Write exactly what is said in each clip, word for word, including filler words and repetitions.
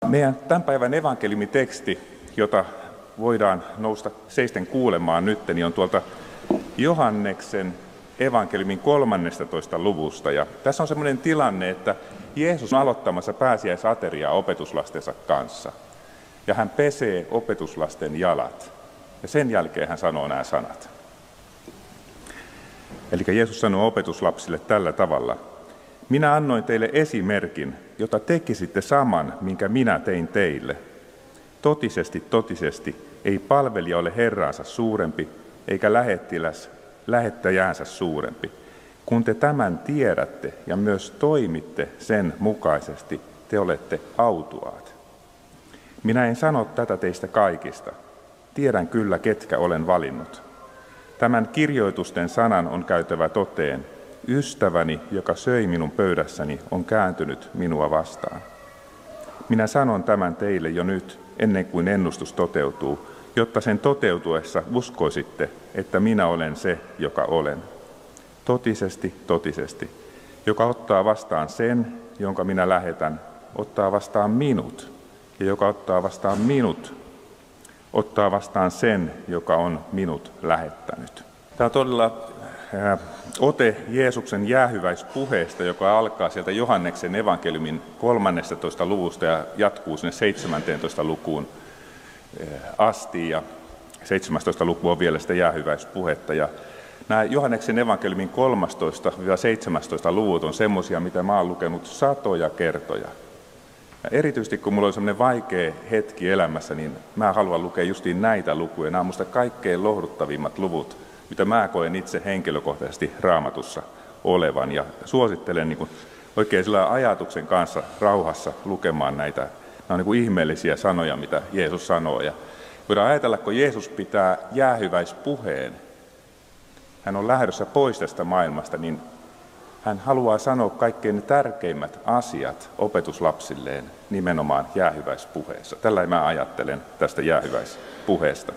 Meidän tämän päivän evankeliumiteksti, jota voidaan nousta seisten kuulemaan nyt, niin on tuolta Johanneksen evankeliumin kolmannestatoista luvusta. Ja tässä on sellainen tilanne, että Jeesus on aloittamassa pääsiäisateriaa opetuslastensa kanssa. Ja hän pesee opetuslasten jalat. Ja sen jälkeen hän sanoo nämä sanat. Eli Jeesus sanoo opetuslapsille tällä tavalla. Minä annoin teille esimerkin, jota tekisitte saman, minkä minä tein teille. Totisesti, totisesti, ei palvelija ole herraansa suurempi, eikä lähettiläs lähettäjäänsä suurempi. Kun te tämän tiedätte ja myös toimitte sen mukaisesti, te olette autuaat. Minä en sano tätä teistä kaikista. Tiedän kyllä, ketkä olen valinnut. Tämän kirjoitusten sanan on käytävä toteen. Ystäväni, joka söi minun pöydässäni, on kääntynyt minua vastaan. Minä sanon tämän teille jo nyt, ennen kuin ennustus toteutuu, jotta sen toteutuessa uskoisitte, että minä olen se, joka olen. Totisesti, totisesti, joka ottaa vastaan sen, jonka minä lähetän, ottaa vastaan minut, ja joka ottaa vastaan minut, ottaa vastaan sen, joka on minut lähettänyt. Tämä on todella äh, ote Jeesuksen jäähyväispuheesta, joka alkaa sieltä Johanneksen evankeliumin kolmannestatoista luvusta ja jatkuu sinne seitsemänteentoista lukuun äh, asti. Ja seitsemästoista luku on vielä sitä jäähyväispuhetta. Ja nämä Johanneksen evankeliumin kolmastoista seitsemästoista luvut on semmoisia, mitä mä oon lukenut satoja kertoja. Ja erityisesti kun mulla on semmoinen vaikea hetki elämässä, niin mä haluan lukea justiin näitä lukuja. Nämä on musta kaikkein lohduttavimmat luvut, mitä mä koen itse henkilökohtaisesti Raamatussa olevan. Ja suosittelen niin kuin oikein sillä ajatuksen kanssa rauhassa lukemaan näitä. Nämä on niin kuin ihmeellisiä sanoja, mitä Jeesus sanoo. Ja voidaan ajatella, kun Jeesus pitää jäähyväispuheen, hän on lähdössä pois tästä maailmasta, niin hän haluaa sanoa kaikkein ne tärkeimmät asiat opetuslapsilleen nimenomaan jäähyväispuheessa. Tällä mä ajattelen tästä jäähyväispuheesta.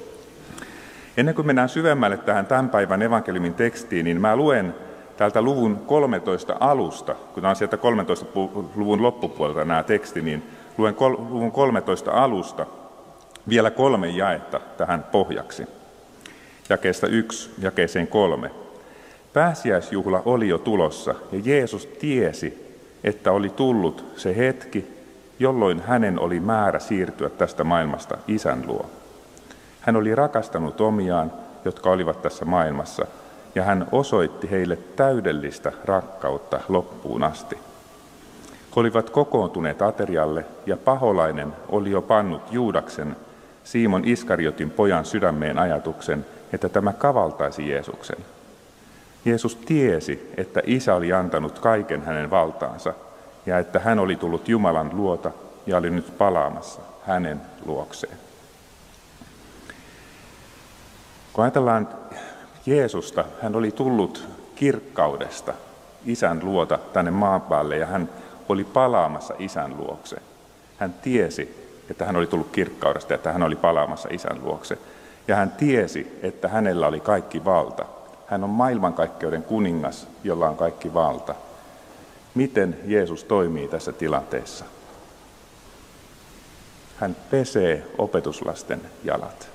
Ennen kuin mennään syvemmälle tähän tämän päivän evankeliumin tekstiin, niin mä luen täältä luvun kolmetoista alusta, kun tämä on sieltä kolmentoista luvun loppupuolelta nämä teksti, niin luen luvun kolmetoista alusta vielä kolme jaetta tähän pohjaksi. Jakeesta yksi, jakeeseen kolme. Pääsiäisjuhla oli jo tulossa ja Jeesus tiesi, että oli tullut se hetki, jolloin hänen oli määrä siirtyä tästä maailmasta Isän luo. Hän oli rakastanut omiaan, jotka olivat tässä maailmassa, ja hän osoitti heille täydellistä rakkautta loppuun asti. He olivat kokoontuneet aterialle, ja paholainen oli jo pannut Juudaksen, Simon Iskariotin pojan sydämeen ajatuksen, että tämä kavaltaisi Jeesuksen. Jeesus tiesi, että Isä oli antanut kaiken hänen valtaansa, ja että hän oli tullut Jumalan luota ja oli nyt palaamassa hänen luokseen. Kun ajatellaan Jeesusta, hän oli tullut kirkkaudesta Isän luota tänne maan päälle ja hän oli palaamassa Isän luokse. Hän tiesi, että hän oli tullut kirkkaudesta ja että hän oli palaamassa Isän luokse. Ja hän tiesi, että hänellä oli kaikki valta. Hän on maailmankaikkeuden kuningas, jolla on kaikki valta. Miten Jeesus toimii tässä tilanteessa? Hän pesee opetuslasten jalat.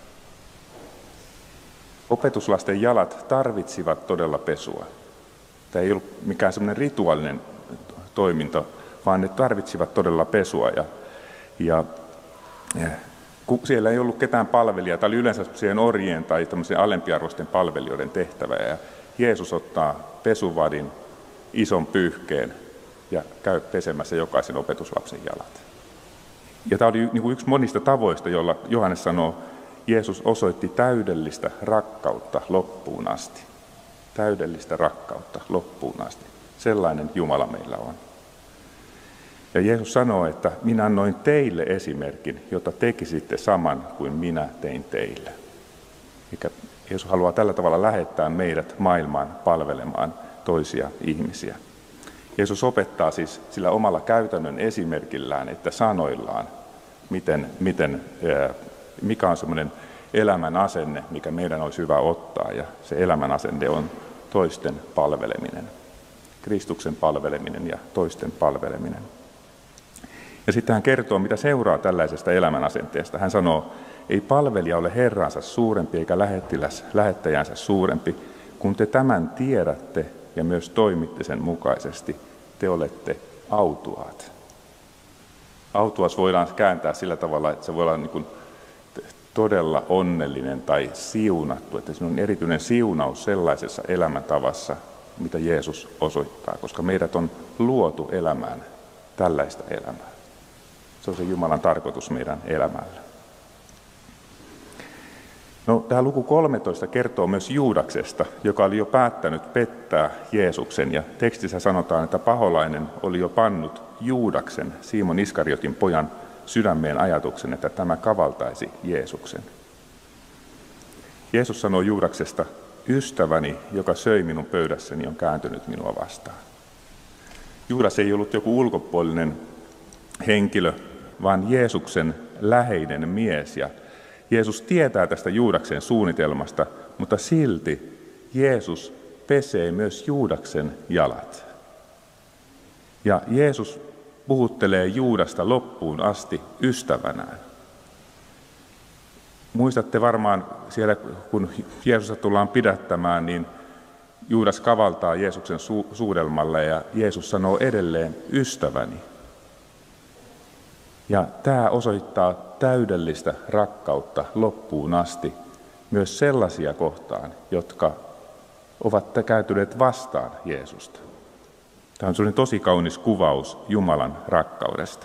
Opetuslasten jalat tarvitsivat todella pesua. Tämä ei ollut mikään semmoinen rituaalinen toiminto, vaan ne tarvitsivat todella pesua. Ja, ja, ja siellä ei ollut ketään palvelijaa, tämä oli yleensä siihen orjien tai alempiarvoisten palvelijoiden tehtävä. Ja Jeesus ottaa pesuvadin, ison pyyhkeen ja käy pesemässä jokaisen opetuslapsen jalat. Ja tämä oli niin kuin yksi monista tavoista, jolla Johannes sanoo, Jeesus osoitti täydellistä rakkautta loppuun asti. Täydellistä rakkautta loppuun asti. Sellainen Jumala meillä on. Ja Jeesus sanoo, että minä annoin teille esimerkin, jota tekisitte saman kuin minä tein teille. Eli Jeesus haluaa tällä tavalla lähettää meidät maailmaan palvelemaan toisia ihmisiä. Jeesus opettaa siis sillä omalla käytännön esimerkillään, että sanoillaan, miten, miten, mikä on semmoinen elämän asenne, mikä meidän olisi hyvä ottaa. Ja se elämän asenne on toisten palveleminen, Kristuksen palveleminen ja toisten palveleminen. Ja sitten hän kertoo, mitä seuraa tällaisesta elämänasenteesta. Hän sanoo, ei palvelija ole herransa suurempi eikä lähettiläs lähettäjänsä suurempi. Kun te tämän tiedätte ja myös toimitte sen mukaisesti, te olette autuaat. Autuas voidaan kääntää sillä tavalla, että se voi olla niin kuin todella onnellinen tai siunattu, että siinä on erityinen siunaus sellaisessa elämäntavassa, mitä Jeesus osoittaa, koska meidät on luotu elämään tällaista elämää. Se on se Jumalan tarkoitus meidän elämällä. No, tämä luku kolmetoista kertoo myös Juudaksesta, joka oli jo päättänyt pettää Jeesuksen. Ja tekstissä sanotaan, että paholainen oli jo pannut Juudaksen, Simon Iskariotin pojan, sydämeen ajatuksen, että tämä kavaltaisi Jeesuksen. Jeesus sanoi Juudaksesta, ystäväni, joka söi minun pöydässäni, on kääntynyt minua vastaan. Juudas ei ollut joku ulkopuolinen henkilö, vaan Jeesuksen läheinen mies. Ja Jeesus tietää tästä Juudaksen suunnitelmasta, mutta silti Jeesus pesee myös Juudaksen jalat. Ja Jeesus puhuttelee Juudasta loppuun asti ystävänään. Muistatte varmaan siellä, kun Jeesusta tullaan pidättämään, niin Juudas kavaltaa Jeesuksen su- suudelmalle ja Jeesus sanoo edelleen ystäväni. Ja tämä osoittaa täydellistä rakkautta loppuun asti myös sellaisia kohtaan, jotka ovat kääntyneet vastaan Jeesusta. Tämä on sellainen tosi kaunis kuvaus Jumalan rakkaudesta.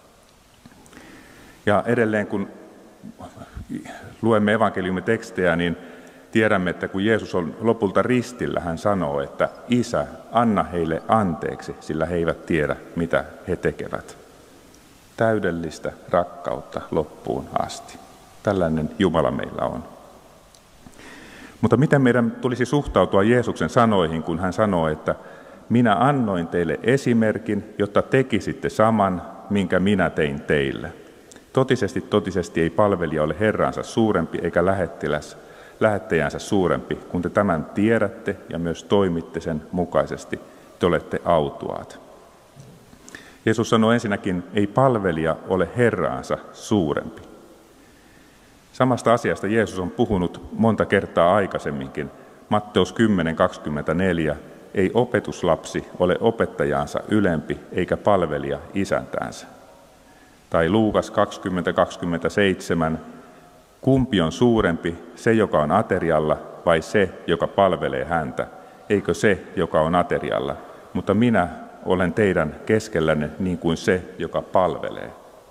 Ja edelleen kun luemme evankeliumin tekstejä, niin tiedämme, että kun Jeesus on lopulta ristillä, hän sanoo, että Isä, anna heille anteeksi, sillä he eivät tiedä, mitä he tekevät. Täydellistä rakkautta loppuun asti. Tällainen Jumala meillä on. Mutta miten meidän tulisi suhtautua Jeesuksen sanoihin, kun hän sanoo, että minä annoin teille esimerkin, jotta tekisitte saman, minkä minä tein teille. Totisesti, totisesti ei palvelija ole herransa suurempi eikä lähettiläs, lähettäjänsä suurempi. Kun te tämän tiedätte ja myös toimitte sen mukaisesti, te olette autuaat. Jeesus sanoi ensinnäkin, ei palvelija ole herraansa suurempi. Samasta asiasta Jeesus on puhunut monta kertaa aikaisemminkin. Matteus kymmenen kaksikymmentäneljä, ei opetuslapsi ole opettajaansa ylempi eikä palvelija isäntäänsä. Tai Luukas kaksikymmentä kaksikymmentäseitsemän, kumpi on suurempi, se joka on aterialla vai se, joka palvelee häntä? Eikö se, joka on aterialla? Mutta minä olen teidän keskellänne niin kuin se, joka palvelee.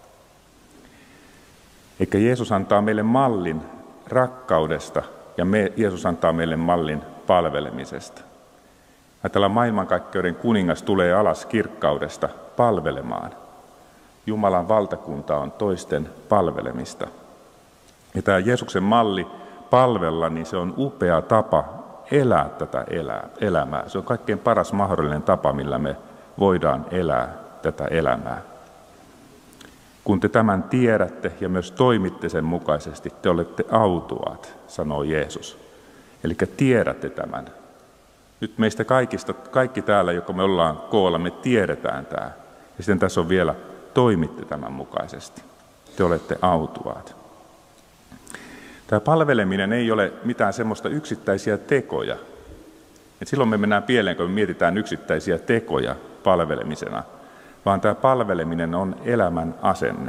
Eikä Jeesus antaa meille mallin rakkaudesta ja me, Jeesus antaa meille mallin palvelemisesta. Ajatellaan, maailmankaikkeuden kuningas tulee alas kirkkaudesta palvelemaan. Jumalan valtakunta on toisten palvelemista. Ja tämä Jeesuksen malli palvella, niin se on upea tapa elää tätä elämää. Se on kaikkein paras mahdollinen tapa, millä me voidaan elää tätä elämää. Kun te tämän tiedätte ja myös toimitte sen mukaisesti, te olette autuaat, sanoo Jeesus. Eli tiedätte tämän. Nyt meistä kaikista, kaikki täällä, joka me ollaan koolla, me tiedetään tämä. Ja sitten tässä on vielä, toimitte tämän mukaisesti. Te olette autuaat. Tämä palveleminen ei ole mitään semmoista yksittäisiä tekoja. Et silloin me mennään pieleen, kun me mietitään yksittäisiä tekoja palvelemisena, vaan tämä palveleminen on elämän asenne.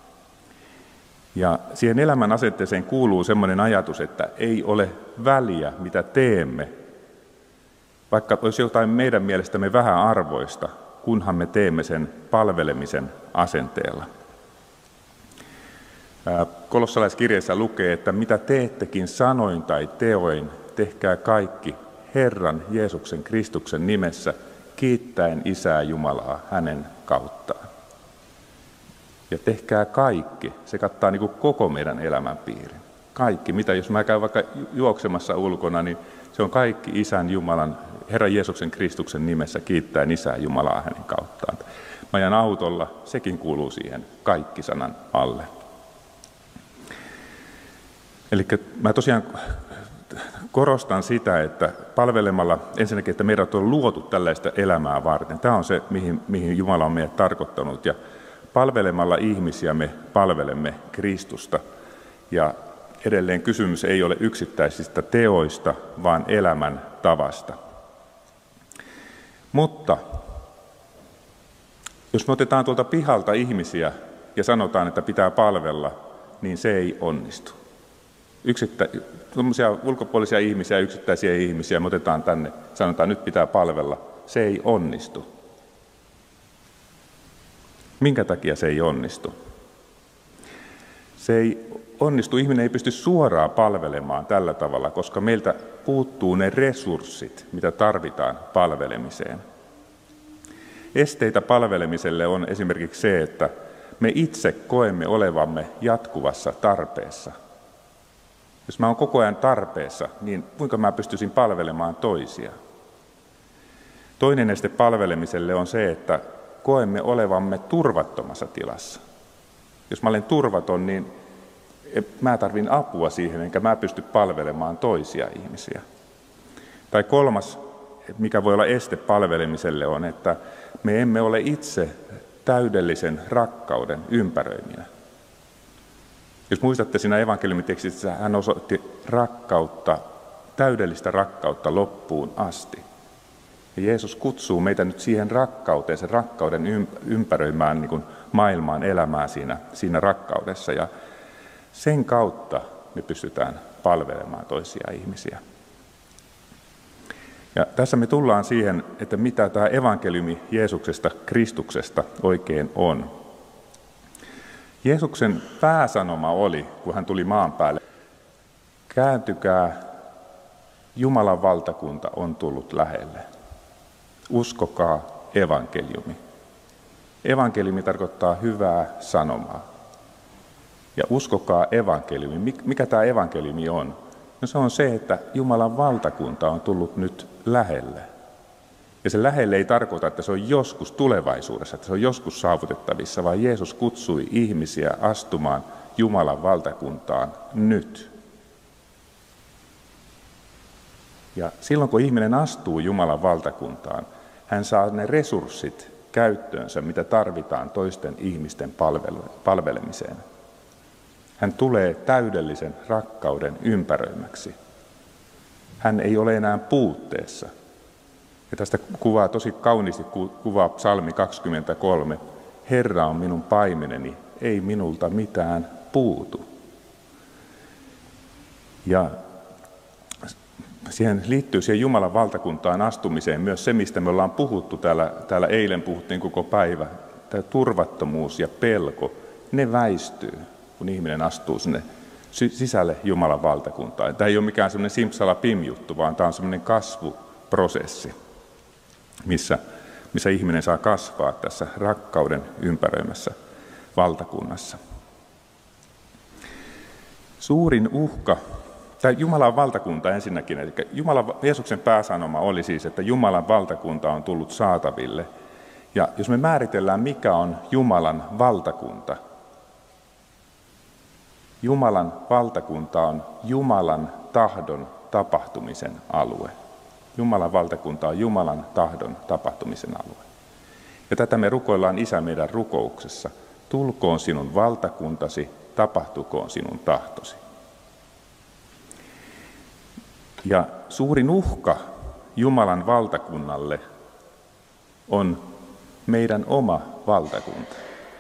Ja siihen elämän asenteeseen kuuluu semmoinen ajatus, että ei ole väliä, mitä teemme, vaikka olisi jotain meidän mielestämme vähän arvoista, kunhan me teemme sen palvelemisen asenteella. Kolossalaiskirjeessä lukee, että mitä teettekin sanoin tai teoin, tehkää kaikki Herran Jeesuksen Kristuksen nimessä, kiittäen Isää Jumalaa hänen kauttaan. Ja tehkää kaikki, se kattaa niin kuin koko meidän elämänpiirin. Kaikki, mitä jos mä käyn vaikka juoksemassa ulkona, niin se on kaikki Isän Jumalan, Herran Jeesuksen Kristuksen nimessä, kiittäen Isää Jumalaa hänen kauttaan. Mä ajan autolla, sekin kuuluu siihen kaikki sanan alle. Eli mä tosiaan korostan sitä, että palvelemalla ensinnäkin, että meidät on luotu tällaista elämää varten. Tämä on se, mihin, mihin Jumala on meidät tarkoittanut. Ja Palvelemalla ihmisiä me palvelemme Kristusta. Ja edelleen kysymys ei ole yksittäisistä teoista, vaan elämän tavasta. Mutta jos me otetaan tuolta pihalta ihmisiä ja sanotaan, että pitää palvella, niin se ei onnistu. Yksittä, ulkopuolisia ihmisiä, yksittäisiä ihmisiä me otetaan tänne, sanotaan, nyt pitää palvella. Se ei onnistu. Minkä takia se ei onnistu? Se ei onnistu, ihminen ei pysty suoraan palvelemaan tällä tavalla, koska meiltä puuttuu ne resurssit, mitä tarvitaan palvelemiseen. Esteitä palvelemiselle on esimerkiksi se, että me itse koemme olevamme jatkuvassa tarpeessa. Jos mä oon koko ajan tarpeessa, niin kuinka mä pystyisin palvelemaan toisia? Toinen este palvelemiselle on se, että koemme olevamme turvattomassa tilassa. Jos mä olen turvaton, niin mä tarvin apua siihen, enkä mä pysty palvelemaan toisia ihmisiä. Tai kolmas, mikä voi olla este palvelemiselle, on, että me emme ole itse täydellisen rakkauden ympäröiminä. Jos muistatte siinä evankeliumitekstissä, hän osoitti rakkautta, täydellistä rakkautta loppuun asti. Ja Jeesus kutsuu meitä nyt siihen rakkauteen, sen rakkauden ympäröimään niin kuin maailmaan elämään siinä, siinä rakkaudessa. Ja sen kautta me pystytään palvelemaan toisia ihmisiä. Ja tässä me tullaan siihen, että mitä tämä evankeliumi Jeesuksesta, Kristuksesta oikein on. Jeesuksen pääsanoma oli, kun hän tuli maan päälle, kääntykää, Jumalan valtakunta on tullut lähelle. Uskokaa evankeliumi. Evankeliumi tarkoittaa hyvää sanomaa. Ja uskokaa evankeliumi. Mikä tämä evankeliumi on? No se on se, että Jumalan valtakunta on tullut nyt lähelle. Ja se lähelle ei tarkoita, että se on joskus tulevaisuudessa, että se on joskus saavutettavissa, vaan Jeesus kutsui ihmisiä astumaan Jumalan valtakuntaan nyt. Ja silloin kun ihminen astuu Jumalan valtakuntaan, hän saa ne resurssit käyttöönsä, mitä tarvitaan toisten ihmisten palvelemiseen. Hän tulee täydellisen rakkauden ympäröimäksi. Hän ei ole enää puutteessa. Ja tästä kuvaa, tosi kauniisti kuvaa psalmi kaksikymmentäkolme. Herra on minun paimeneni, ei minulta mitään puutu. Ja siihen liittyy siihen Jumalan valtakuntaan astumiseen myös se, mistä me ollaan puhuttu täällä, täällä eilen puhuttiin koko päivä. Tämä turvattomuus ja pelko, ne väistyy, kun ihminen astuu sinne sisälle Jumalan valtakuntaan. Tämä ei ole mikään semmoinen simsalapim-juttu, vaan tämä on semmoinen kasvuprosessi, missä, missä ihminen saa kasvaa tässä rakkauden ympäröimässä valtakunnassa. Suurin uhka, tai Jumalan valtakunta ensinnäkin, eli Jumalan, Jeesuksen pääsanoma oli siis, että Jumalan valtakunta on tullut saataville. Ja jos me määritellään, mikä on Jumalan valtakunta, Jumalan valtakunta on Jumalan tahdon tapahtumisen alue. Jumalan valtakunta on Jumalan tahdon tapahtumisen alue. Ja tätä me rukoillaan Isä meidän rukouksessa. Tulkoon sinun valtakuntasi, tapahtukoon sinun tahtosi. Ja suurin uhka Jumalan valtakunnalle on meidän oma valtakunta.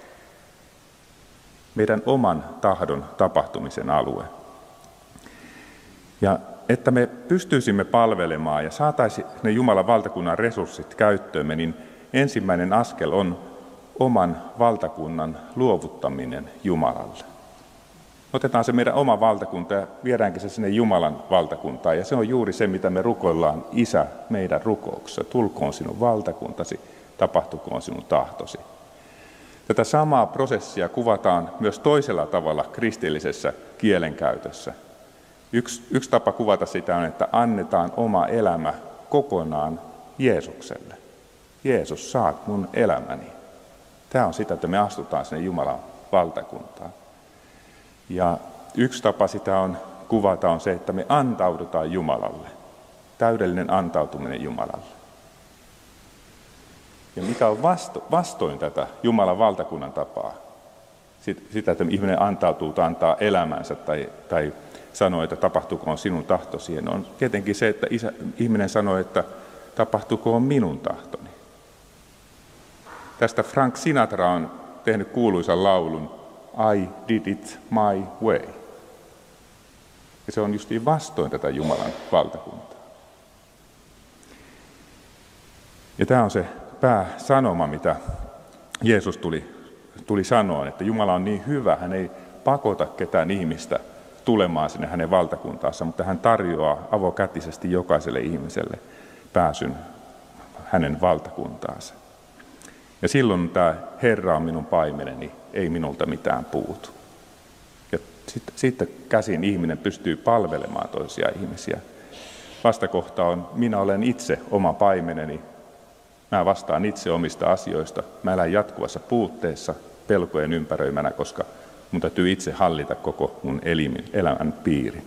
Meidän oman tahdon tapahtumisen alue. Ja että me pystyisimme palvelemaan ja saataisiin ne Jumalan valtakunnan resurssit käyttöömme, niin ensimmäinen askel on oman valtakunnan luovuttaminen Jumalalle. Otetaan se meidän oma valtakunta ja viedäänkin se sinne Jumalan valtakuntaan. Ja se on juuri se, mitä me rukoillaan, Isä, meidän rukouksessa. Tulkoon sinun valtakuntasi, tapahtukoon sinun tahtosi. Tätä samaa prosessia kuvataan myös toisella tavalla kristillisessä kielenkäytössä. Yksi, yksi tapa kuvata sitä on, että annetaan oma elämä kokonaan Jeesukselle. Jeesus, saat mun elämäni. Tämä on sitä, että me astutaan sinne Jumalan valtakuntaan. Ja yksi tapa sitä on kuvata on se, että me antaudutaan Jumalalle. Täydellinen antautuminen Jumalalle. Ja mikä on vasto, vastoin tätä Jumalan valtakunnan tapaa, sitä, että ihminen antautuu tai antaa elämänsä tai, tai sanoo, että tapahtukoon sinun tahtosi, on tietenkin se, että isä, ihminen sanoo, että tapahtukoon minun tahtoni. Tästä Frank Sinatra on tehnyt kuuluisan laulun I did it my way. Ja se on justiin vastoin tätä Jumalan valtakuntaa. Ja tämä on se pääsanoma, mitä Jeesus tuli, tuli sanoa, että Jumala on niin hyvä, hän ei pakota ketään ihmistä tulemaan sinne hänen valtakuntaansa, mutta hän tarjoaa avokätisesti jokaiselle ihmiselle pääsyn hänen valtakuntaansa. Ja silloin tämä Herra on minun paimeneni, ei minulta mitään puutu. Ja sitten, sitten käsin ihminen pystyy palvelemaan toisia ihmisiä. Vastakohta on, minä olen itse oma paimeneni, mä vastaan itse omista asioista, mä elän jatkuvassa puutteessa, pelkojen ympäröimänä, koska mun täytyy itse hallita koko mun elimin, elämän piiri.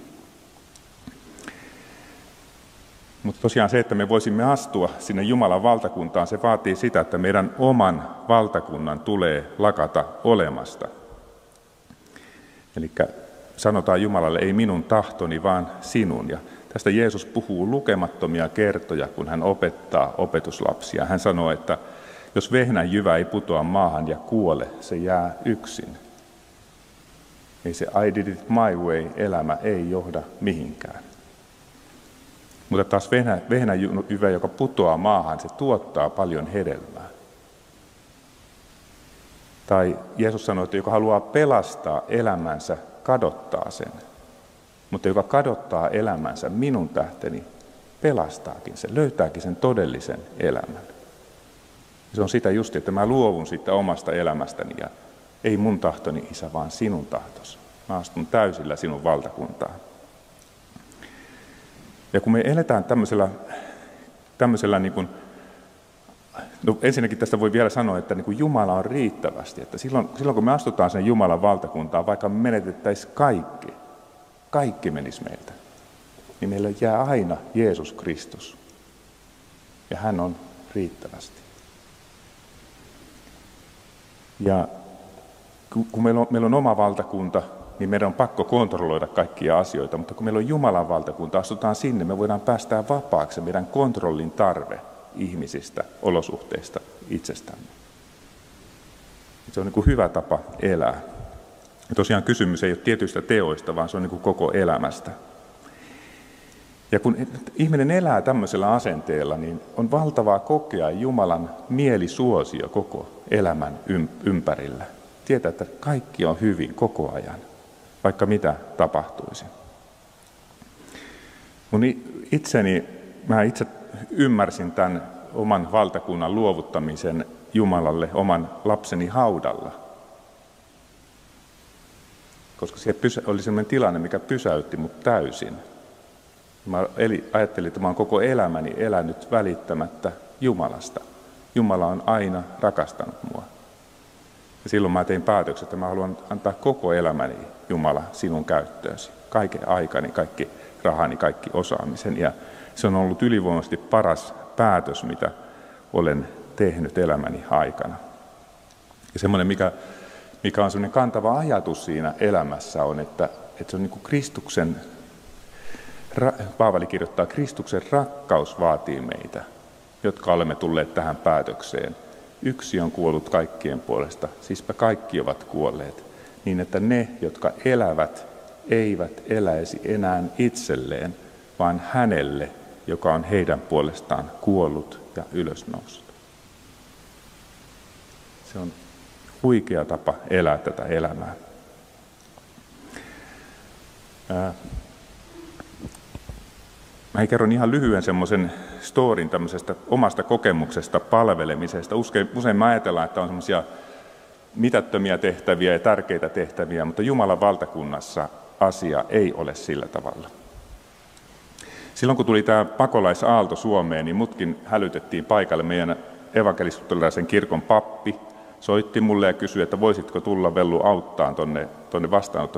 Mutta tosiaan se, että me voisimme astua sinne Jumalan valtakuntaan, se vaatii sitä, että meidän oman valtakunnan tulee lakata olemasta. Eli sanotaan Jumalalle, ei minun tahtoni, vaan sinun. Ja tästä Jeesus puhuu lukemattomia kertoja, kun hän opettaa opetuslapsia. Hän sanoo, että jos vehnän jyvä ei putoa maahan ja kuole, se jää yksin. Ei se I did it my way -elämä ei johda mihinkään. Mutta taas vehnä, vehnäjyvä, joka putoaa maahan, se tuottaa paljon hedelmää. Tai Jeesus sanoi, että joka haluaa pelastaa elämänsä, kadottaa sen. Mutta joka kadottaa elämänsä, minun tähteni, pelastaakin sen, löytääkin sen todellisen elämän. Se on sitä just, että mä luovun siitä omasta elämästäni ja ei mun tahtoni, Isä, vaan sinun tahtosi. Mä astun täysillä sinun valtakuntaan. Ja kun me eletään tämmöisellä, tämmöisellä niin kuin, no ensinnäkin tästä voi vielä sanoa, että niin kuin Jumala on riittävästi, että silloin, silloin kun me astutaan sen Jumalan valtakuntaan, vaikka me menetettäisiin kaikki, kaikki menisi meiltä, niin meillä jää aina Jeesus Kristus. Ja hän on riittävästi. Ja kun meillä on, meillä on oma valtakunta, niin meidän on pakko kontrolloida kaikkia asioita, mutta kun meillä on Jumalan valtakunta, astutaan sinne, me voidaan päästää vapaaksi meidän kontrollin tarve ihmisistä, olosuhteista, itsestämme. Se on niin kuin hyvä tapa elää. Ja tosiaan kysymys ei ole tietyistä teoista, vaan se on niin kuin koko elämästä. Ja kun ihminen elää tämmöisellä asenteella, niin on valtavaa kokea Jumalan mielisuosio koko elämän ympärillä. Tietää, että kaikki on hyvin koko ajan, vaikka mitä tapahtuisi. Mun itseni, mä itse ymmärsin tämän oman valtakunnan luovuttamisen Jumalalle oman lapseni haudalla. Koska se oli sellainen tilanne, mikä pysäytti mut täysin. Mä ajattelin, että mä oon koko elämäni elänyt välittämättä Jumalasta. Jumala on aina rakastanut mua. Ja silloin mä tein päätöksen, että mä haluan antaa koko elämäni, Jumala, sinun käyttöösi. Kaiken aikani, kaikki rahani, kaikki osaamisen. Ja se on ollut ylivoimaisesti paras päätös, mitä olen tehnyt elämäni aikana. Ja semmoinen, mikä, mikä on semmoinen kantava ajatus siinä elämässä on, että, että se on niin kuin Kristuksen, Paavali kirjoittaa, Kristuksen rakkaus vaatii meitä, jotka olemme tulleet tähän päätökseen. Yksi on kuollut kaikkien puolesta, siispä kaikki ovat kuolleet, niin että ne, jotka elävät, eivät eläisi enää itselleen, vaan hänelle, joka on heidän puolestaan kuollut ja ylösnoussut. Se on huikea tapa elää tätä elämää. Ää, Mä kerron ihan lyhyen semmoisen storin tämmöisestä omasta kokemuksesta palvelemisesta. Usein, usein mä ajatellaan, että on semmoisia mitättömiä tehtäviä ja tärkeitä tehtäviä, mutta Jumalan valtakunnassa asia ei ole sillä tavalla. Silloin kun tuli tämä pakolaisaalto Suomeen, niin mutkin hälytettiin paikalle. Meidän evankelis-luterilaisen kirkon pappi soitti mulle ja kysyi, että voisitko tulla Vellu auttaa tuonne tonne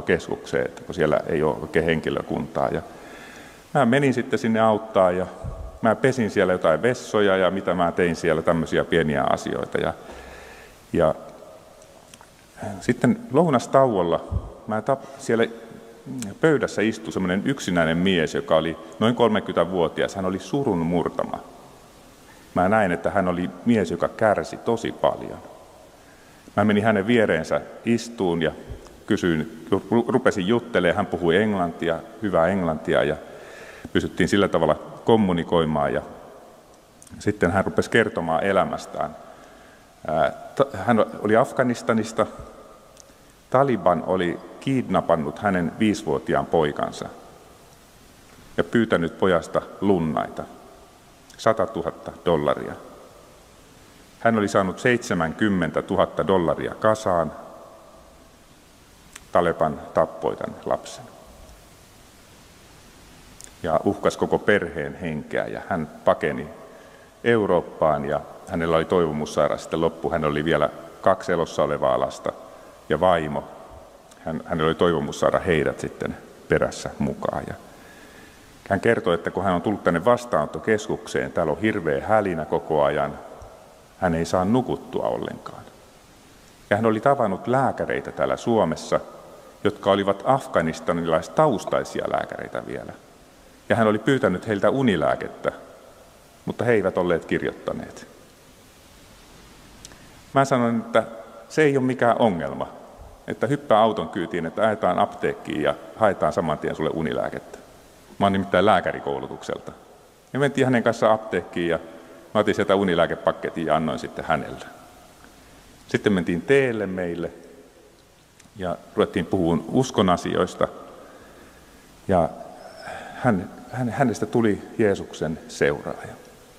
vastaanottokeskukseen, että kun siellä ei ole oikein henkilökuntaa. Ja mä menin sitten sinne auttaa ja mä pesin siellä jotain vessoja ja mitä mä tein siellä, tämmöisiä pieniä asioita. Ja, ja sitten lounastauolla mä tap, siellä pöydässä istui semmoinen yksinäinen mies, joka oli noin kolmekymmentävuotias. Hän oli surun murtama. Mä näin, että hän oli mies, joka kärsi tosi paljon. Mä menin hänen viereensä istuun ja kysyin, rupesin juttelemaan. Hän puhui englantia, hyvää englantia, ja pystyttiin sillä tavalla kommunikoimaan. Ja sitten hän rupesi kertomaan elämästään. Hän oli Afganistanista. Taliban oli kidnappannut hänen viisivuotiaan poikansa ja pyytänyt pojasta lunnaita, satatuhatta dollaria. Hän oli saanut seitsemänkymmentätuhatta dollaria kasaan. Taliban tappoi tämän lapsen ja uhkasi koko perheen henkeä, ja hän pakeni Eurooppaan, ja hänellä oli toivomus saada sitten loppu. Hän oli vielä kaksi elossa olevaa lasta ja vaimo. Hän, hänellä oli toivomus saada heidät sitten perässä mukaan. Ja hän kertoi, että kun hän on tullut tänne vastaanottokeskukseen, täällä on hirveä hälinä koko ajan, hän ei saa nukuttua ollenkaan. Ja hän oli tavannut lääkäreitä täällä Suomessa, jotka olivat afganistanilais-taustaisia lääkäreitä vielä. Ja hän oli pyytänyt heiltä unilääkettä, mutta he eivät olleet kirjoittaneet. Mä sanoin, että se ei ole mikään ongelma, että hyppää auton kyytiin, että ajetaan apteekkiin ja haetaan saman tien sulle unilääkettä. Mä oon nimittäin lääkärikoulutukselta. Me mentiin hänen kanssaan apteekkiin ja mä otin sieltä unilääkepaketin ja annoin sitten hänelle. Sitten mentiin teelle meille ja ruvettiin puhumaan uskon asioista. Ja hän, hän, hänestä tuli Jeesuksen seuraaja.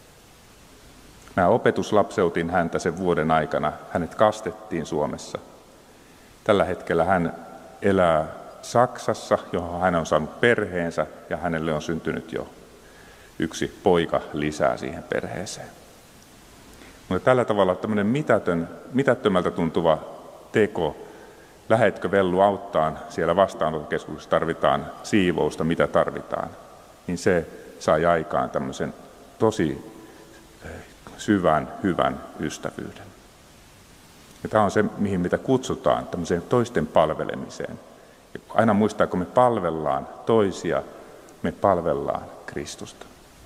Mä opetuslapseutin häntä sen vuoden aikana. Hänet kastettiin Suomessa. Tällä hetkellä hän elää Saksassa, johon hän on saanut perheensä, ja hänelle on syntynyt jo yksi poika lisää siihen perheeseen. Mutta tällä tavalla tämmöinen mitätön, mitättömältä tuntuva teko, lähetkö Vellu auttaan, siellä vastaanottokeskuksessa tarvitaan siivousta, mitä tarvitaan, niin se sai aikaan tämmöisen tosi syvän, hyvän ystävyyden. Ja tämä on se, mihin mitä kutsutaan, tämmöiseen toisten palvelemiseen. Ja aina muistaa, kun me palvellaan toisia, me palvellaan Kristusta.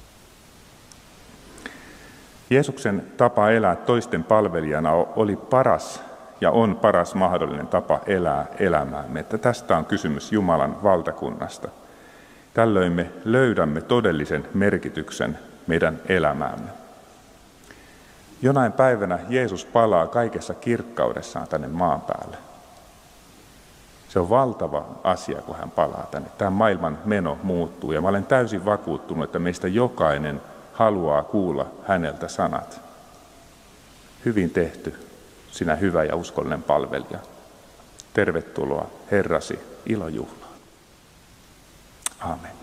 Jeesuksen tapa elää toisten palvelijana oli paras ja on paras mahdollinen tapa elää elämäämme. Että tästä on kysymys Jumalan valtakunnasta. Tällöin me löydämme todellisen merkityksen meidän elämäämme. Jonain päivänä Jeesus palaa kaikessa kirkkaudessaan tänne maan päälle. Se on valtava asia, kun hän palaa tänne. Tämä maailman meno muuttuu, ja mä olen täysin vakuuttunut, että meistä jokainen haluaa kuulla häneltä sanat. Hyvin tehty, sinä hyvä ja uskollinen palvelija. Tervetuloa Herrasi ilojuhlaan. Aamen.